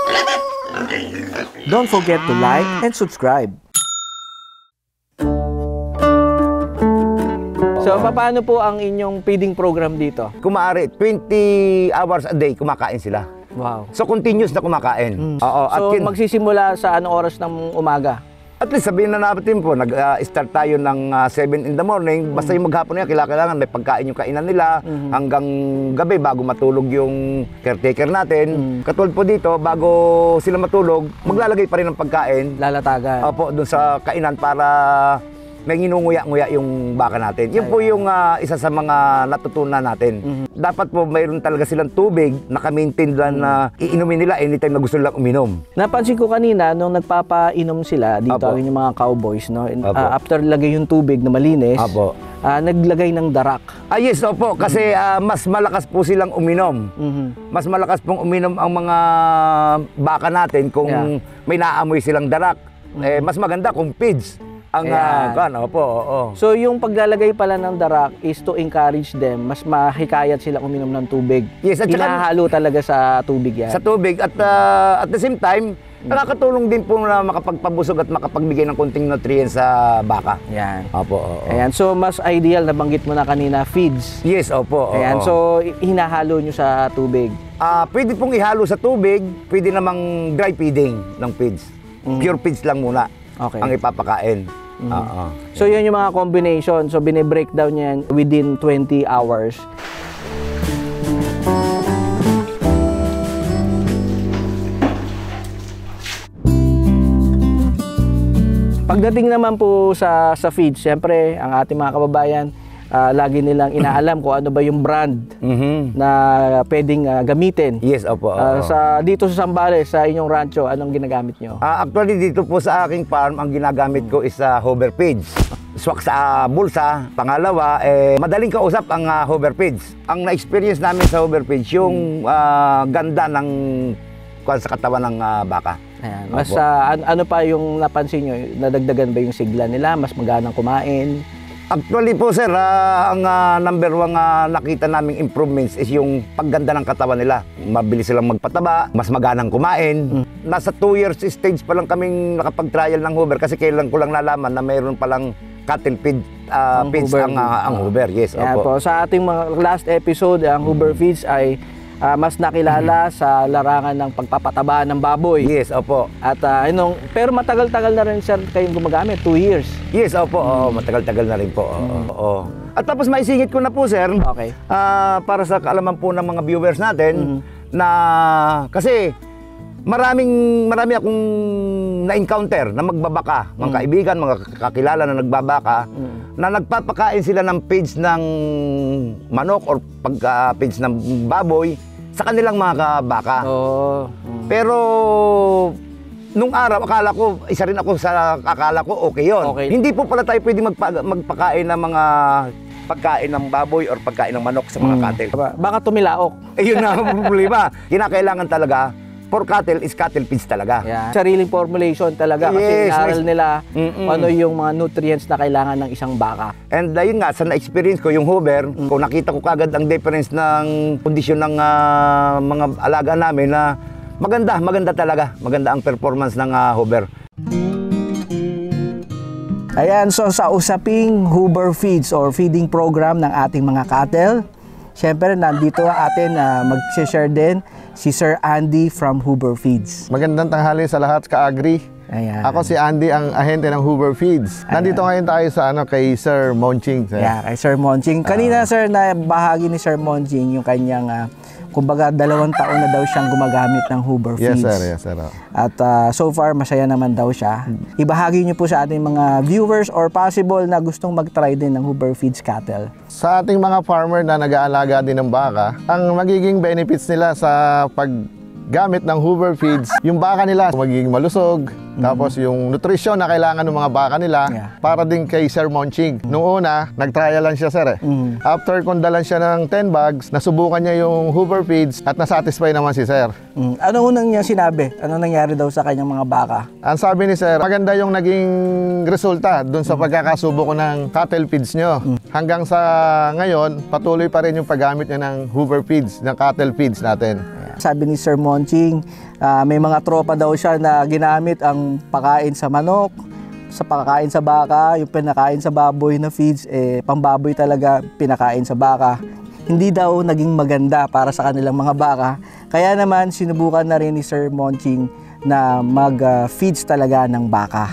Don't forget to like and subscribe. So, paano po ang inyong feeding program dito? Kung maaari, 20 hours a day kumakain sila. Wow. So, continuous na kumakain. Oo, So, magsisimula sa anong oras ng umaga? At least sabihin na natin po, nag-start tayo ng 7 in the morning. Basta yung maghapon nila, kailangan may pagkain yung kainan nila hanggang gabi bago matulog yung caretaker natin. Katulad po dito, bago sila matulog, maglalagay pa rin ng pagkain. Lalatagan. Opo, dun sa kainan para may nginunguya-nguya yung baka natin. Yun po yung isa sa mga natutunan natin. Dapat po mayroon talaga silang tubig, naka-maintain lang na iinumin nila anytime na gusto nilang uminom. Napansin ko kanina, nung nagpapainom sila dito, yung mga cowboys, no? After lagay yung tubig na malinis, naglagay ng darak. Yes, opo, kasi mas malakas po silang uminom. Mas malakas pong uminom ang mga baka natin kung may naamoy silang darak. Mas maganda kung feeds. So yung paglalagay pala ng darak is to encourage them, mas mahikayat silang uminom ng tubig. Yes, at hinahalo talaga sa tubig yan. Sa tubig at the same time, nakakatulong din po na makapagpabusog at makapagbigay ng konting nutrients sa baka. Yan. Opo. Ayan, so mas ideal, nabanggit mo na kanina, feeds. Yes, opo. Ayan, so hinahalo nyo sa tubig. Pwede pong ihalo sa tubig, pwede namang dry feeding ng feeds. Pure feeds lang muna ang ipapakain. So yun yung mga combination. So bine-breakdown yan within 20 hours. Pagdating naman po sa feed, siyempre ang ating mga kababayan, lagi nilang inaalam kung ano ba yung brand na pwedeng gamitin. Yes, opo. Dito sa Zambales, sa inyong rancho, anong ginagamit nyo? Actually, dito po sa aking farm, ang ginagamit ko is hover feeds. Swak sa bulsa. Pangalawa, madaling kausap ang hover feeds. Ang na-experience namin sa hover feeds, yung ganda ng sa katawan ng baka. Ayan. Mas, ano pa yung napansin nyo? Nadagdagan ba yung sigla nila? Mas maganang kumain? Actually po sir, ang number one nakita naming improvements is yung pagganda ng katawan nila. Mabilis silang magpataba, mas maganang kumain. Nasa 2 years stage pa lang kaming nakapag-trial ng Hoover kasi kailan ko lang nalaman na mayroon palang cattle feeds ang Hoover. Yes, opo. Po, sa ating mga last episode, ang Hoover feeds ay mas nakilala sa larangan ng pagpapataba ng baboy. Yes, opo. At pero matagal-tagal na rin sir kayong gumagamit, 2 years. Yes, opo. Matagal-tagal na rin po. At tapos maisingit ko na po sir, para sa kaalaman po ng mga viewers natin, na kasi marami akong na-encounter na magbabaka, mga kaibigan, mga kakilala na nagbabaka, na nagpapakain sila ng feeds ng manok or pagka-feeds ng baboy sa kanilang mga baka. Pero nung araw, akala ko, isa rin ako sa akala ko, okay yun. Hindi po pala tayo pwede magpakain ng mga pagkain ng baboy or pagkain ng manok sa mga cattle. Baka tumilaok. Yun na ang problema. Kinakailangan talaga, for cattle is cattle feeds talaga. Sariling formulation talaga kasi inaral nila ano yung mga nutrients na kailangan ng isang baka. And yun nga, sa na-experience ko yung Hoover, kung nakita ko kagad ang difference ng kondisyon ng mga alaga namin na maganda talaga. Maganda ang performance ng Hoover. Ayan, so sa usaping Hoover Feeds or feeding program ng ating mga cattle, syempre nandito atin mag-share din si Sir Andy from Hoover Feeds. Magandang tanghali sa lahat ka-agri. Ayan. Ako si Andy, ang ahente ng Hoover Feeds. Nandito ngayon tayo sa kay Sir Monching. Kay Sir Monching. Kanina sir, na bahagi ni Sir Monching yung kanyang kumbaga 2 taon na daw siyang gumagamit ng Hoover Feeds. Yes sir. At so far masaya naman daw siya. Ibahagi niyo po sa ating mga viewers or possible na gustong mag-try din ng Hoover Feeds cattle. Sa ating mga farmer na nag-aalaga din ng baka, ang magiging benefits nila sa paggamit ng Hoover Feeds, yung baka nila magiging malusog, tapos yung nutrisyon na kailangan ng mga baka nila, para din kay Sir Monching. Noong una, nag-trial lang siya sir After kundalan siya ng 10 bags, nasubukan niya yung Hoover Feeds at nasatisfy naman si sir. Ano unang niya sinabi? Ano nangyari daw sa kanyang mga baka? Ang sabi ni sir, maganda yung naging resulta dun sa pagkakasubo ko ng cattle feeds nyo. Hanggang sa ngayon, patuloy pa rin yung paggamit niya ng Hoover Feeds, ng cattle feeds natin. Sabi ni Sir Monching, May mga tropa daw siya na ginamit ang pakain sa manok, sa pagkain sa baka, yung pinakain sa baboy na feeds, pambaboy talaga pinakain sa baka. Hindi daw naging maganda para sa kanilang mga baka. Kaya naman sinubukan na rin ni Sir Monching na mag-feeds talaga ng baka.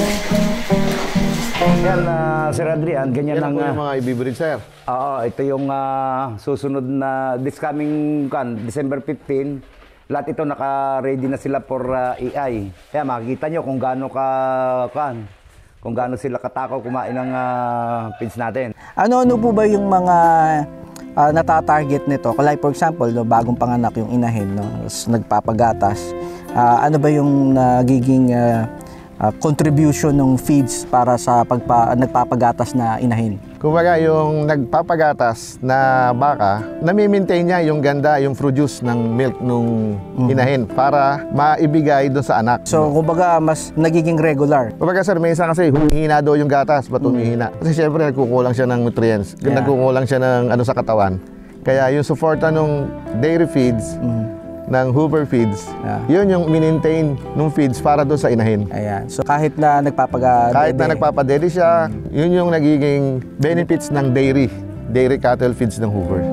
Yan, Sir Adrian, ganyan Yan ang... po yung mga ibibreed, sir. Oo, ito yung susunod na this coming December 15. Lahat ito naka-ready na sila for AI. Kaya makikita nyo kung gaano kung gaano sila katakaw kumain ng feeds natin. Ano po ba yung mga natatarget nito? Like for example, no, bagong panganak yung inahin, no, nagpapagatas. Ano ba yung nagiging contribution ng feeds para sa nagpapagatas na inahin? Kumbaga, yung nagpapagatas na baka, nami-maintain niya yung ganda, yung produce ng milk nung inahin para maibigay doon sa anak. So, kumbaga, mas nagiging regular. Kumbaga, sir, may isa kasi humihina daw yung gatas, ba't humihina? Kasi syempre, nagkukulang siya ng nutrients, nagkukulang siya ng ano sa katawan. Kaya yung suporta ng dairy feeds, ng Hoover Feeds, yun yung minintain ng feeds para doon sa inahin. Ayan. So kahit na nagpapadede siya, yun yung nagiging benefits ng dairy cattle feeds ng Hoover.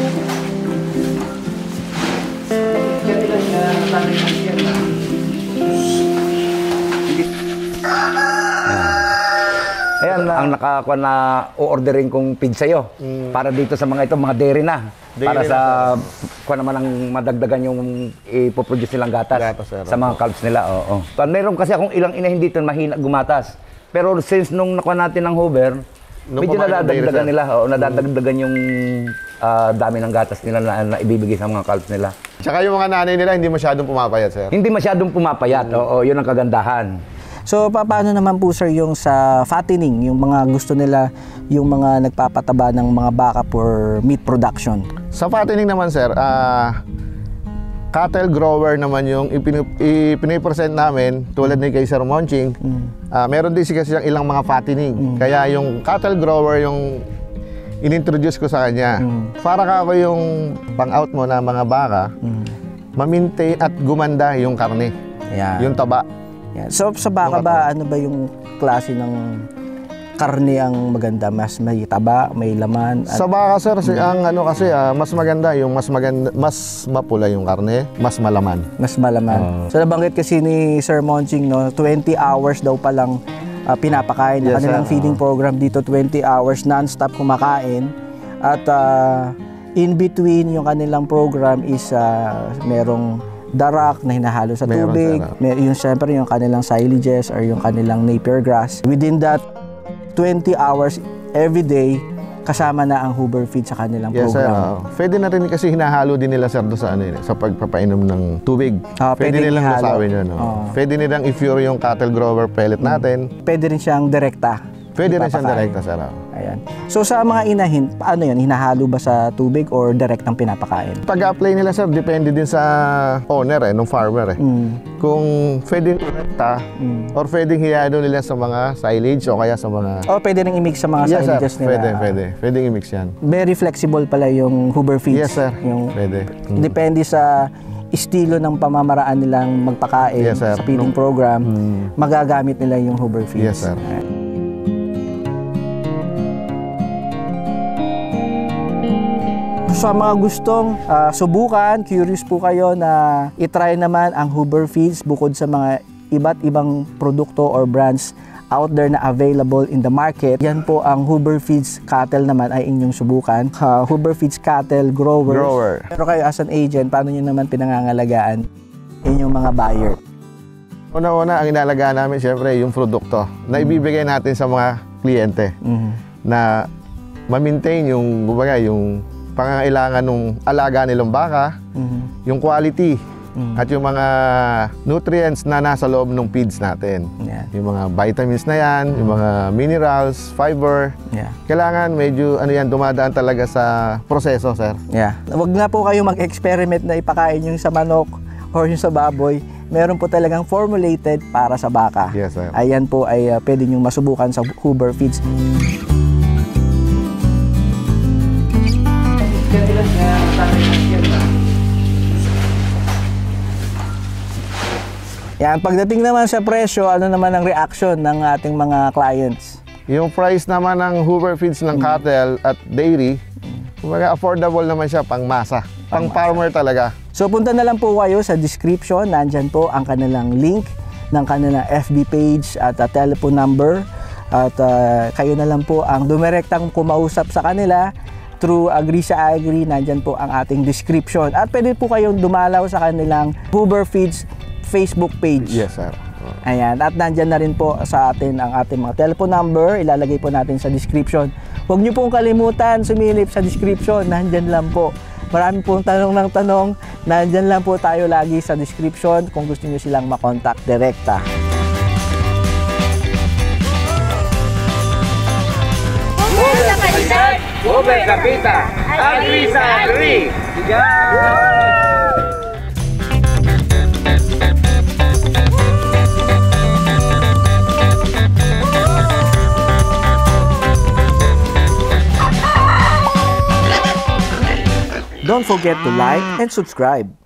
Ayan, ang nakakuha na o-ordering kong feed sa'yo. Para dito sa mga ito, mga dairy na. Para sa kuha naman ang madagdagan yung ipoproduce nilang gatas sa mga calves nila. Oo. Meron kasi akong ilang inahin dito na mahina gumatas. Pero since nung nakuha natin ng Hoover, medyo nadadagdagan nila. Nadadagdagan yung dami ng gatas nila na ibibigay sa mga calves nila. Tsaka yung mga nanay nila hindi masyadong pumapayat, sir. Hindi masyadong pumapayat. Oo, yun ang kagandahan. So, paano naman po, sir, yung sa fattening, yung mga gusto nila, yung mga nagpapataba ng mga baka for meat production? Sa fattening naman, sir, cattle grower naman yung ipinipresent namin tulad ni kay Sir Monching. Meron din kasi ilang mga fattening. Kaya yung cattle grower yung inintroduce ko sa kanya. Para ka ako yung pang-out mo na mga baka, ma-maintain at gumanda yung karne, yung taba. Yeah. So sa baka ba, ano ba yung klase ng karne ang maganda? Mas may taba, may laman? Sa baka, sir, ang ano kasi mas maganda, mas mapula yung karne, mas malaman. Mas malaman. So nabanggit kasi ni Sir Monching, no, 20 hours daw palang pinapakain. Yes, kanilang feeding program dito, 20 hours non-stop kumakain. At in between yung kanilang program is merong darak na hinahalo sa tubig, yung siyempre yung kanilang silages or yung kanilang napier grass. Within that 20 hours every day, kasama na ang Hoover Feed sa kanilang program. Sir, pwede na rin kasi hinahalo din nila, sir, sa sa pagpapainom ng tubig. Pwede nilang nasawin yun. Pwede nilang i-fure yung cattle grower pellet natin. Pwede rin siyang direkta. Pwede rin siyang direkta, sir. Ayan. So sa mga inahin, paano yun? Hinahalo ba sa tubig or direktang pinapakain? Pag-apply nila, sir, depende din sa owner, ng farmer. Kung pwedeng direkta or pwedeng hiyado nila sa mga silage o kaya sa mga... O pwede rin i-mix sa mga silages nila? Pwede. Pwedeng i-mix yan. Very flexible pala yung Hoover Feeds. Yes, sir. Pwede. Depende sa estilo ng pamamaraan nilang magpakain sa feeding program, magagamit nila yung Hoover Feeds. Yes, sir. Sa mga gustong subukan, curious po kayo na itry naman ang Hoover Feeds bukod sa mga iba't ibang produkto or brands out there na available in the market. Yan po ang Hoover Feeds Cattle naman ay inyong subukan. Hoover Feeds Cattle Growers. Pero kayo as an agent, paano nyo naman pinangangalagaan inyong mga buyer? Una-una, ang inalagaan namin syempre yung produkto na ibibigay natin sa mga kliyente na ma-maintain yung pangangailangan ng alaga nilang baka, yung quality, at yung mga nutrients na nasa loob ng feeds natin. Yung mga vitamins na yan, yung mga minerals, fiber. Kailangan medyo dumadaan talaga sa proseso, sir. Huwag na po kayo mag-experiment na ipakain yung sa manok or yung sa baboy. Meron po talagang formulated para sa baka. Yes, sir. Ayan po ay pwede nyo masubukan sa Hoover Feeds. Yan, pagdating naman sa presyo, ano naman ang reaction ng ating mga clients? Yung price naman ng Hoover Feeds ng cattle at dairy, kumbaga affordable naman siya pang masa, pang farmer talaga. So punta na lang po kayo sa description, nandyan po ang kanilang link ng kanilang FB page at telephone number. At kayo na lang po ang dumirektang kumausap sa kanila through Agree sa Agri, nandyan po ang ating description. At pwede po kayong dumalaw sa kanilang Hoover Feeds Facebook page. Yes, sir. Ayan, at nandyan na rin po sa atin ang ating mga telephone number, ilalagay po natin sa description. Huwag niyo pong kalimutan sumilip sa description, nandyan lang po. Marami pong tanong ng tanong, nandyan lang po tayo lagi sa description kung gusto niyo silang makontak direkta. Hoover sa kalidad, Hoover Kapita, Agree sa Agri. Don't forget to like and subscribe.